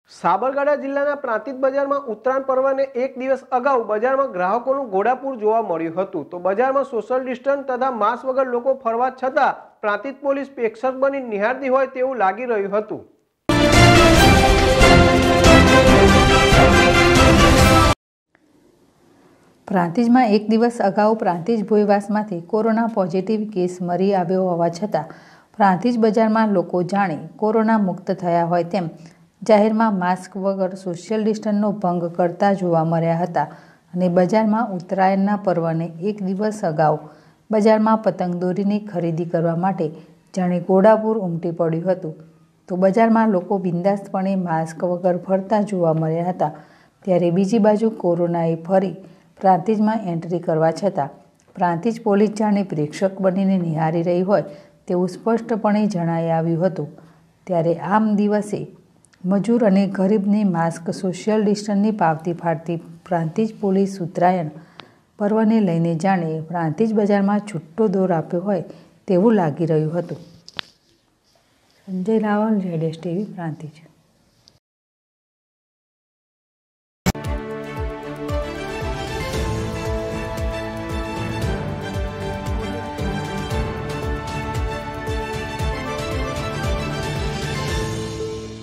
સાબરકાંઠા જિલ્લાના પ્રાંતિજ બજારમાં ઉત્તરાયણ પર્વને એક દિવસ અગાઉ બજારમાં ગ્રાહકોનું ઘોડાપૂર જોવા મળ્યું હતું। તો બજારમાં સોશિયલ ડિસ્ટન્સ તથા માસ્ક વગર લોકો ફરવા છતાં પ્રાંતિજ પોલીસ પ્રેક્ષક બની નિહાળતી હોય તેવું લાગી રહ્યું હતું। પ્રાંતિજમાં એક દિવસ અગાઉ પ્રાંતિજ ભોયવાસમાંથી કોરોના પોઝિટિવ કેસ મળી આવ્યો હોવા છતાં પ્રાંતિજ બજારમાં લોકો જાણે કોરોના મુક્ત થયા હોય તેમ જાહેરમાં માસ્ક વગર સોશિયલ ડિસ્ટન્સનો ભંગ કરતા જોવા મળ્યા હતા અને બજારમાં ઉત્તરાયણના પર્વને એક દિવસ અગાઉ બજારમાં પતંગદોરીની ખરીદી કરવા માટે જાણે ઘોડાપૂર ઉમટી પડ્યું હતું। તો બજારમાં લોકો બિંદાસ્તપણે માસ્ક વગર ફરતા જોવા મળ્યા હતા। ત્યારે બીજી બાજુ કોરોનાએ ફરી પ્રાંતિજમાં એન્ટ્રી કરવા છતાં પ્રાંતિજ પોલીસ જાણે પ્રેક્ષક બનીને નિહાળી રહી હોય તેવું સ્પષ્ટપણે જણાઈ આવ્યું હતું। ત્યારે આમ દિવસે મજૂર અને ગરીબને માસ્ક સોશિયલ ડિસ્ટન્સની પાવતી ફાડતી પ્રાંતિજ પોલીસ ઉત્તરાયણ પર્વને લઈને જાણે પ્રાંતિજ બજારમાં છૂટો દોર આપ્યો હોય તેવું લાગી રહ્યું હતું। સંજય રાવલ, ZSTV, પ્રાંતિજ।